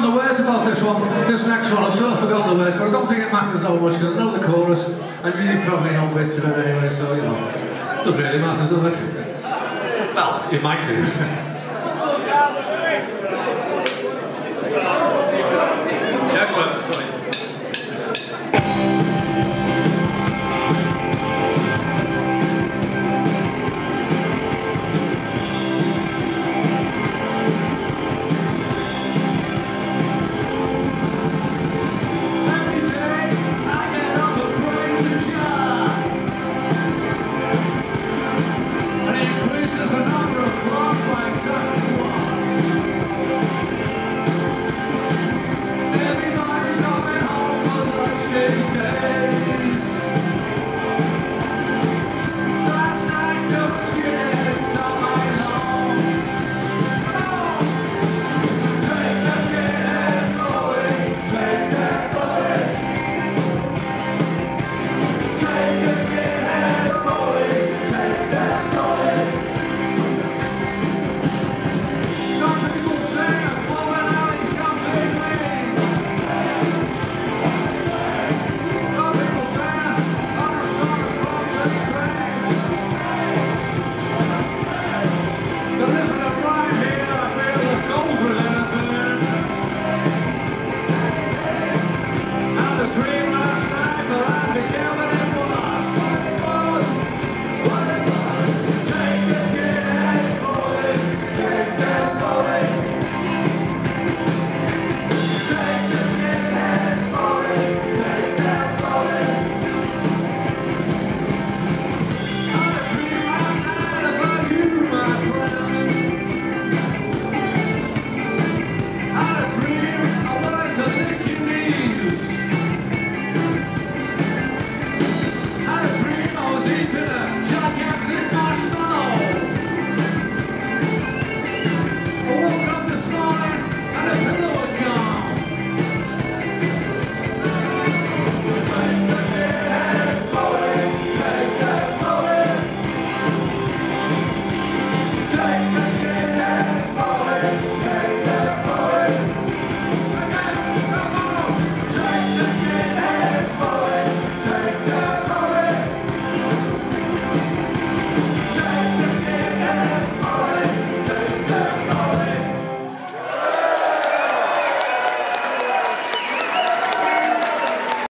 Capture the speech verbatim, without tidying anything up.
forgotten the words about this one, this next one. I've sort of forgotten the words, but I don't think it matters that much because I know the chorus, and you probably know bits of it anyway, so you know, it doesn't really matter, does it? Well, it might do.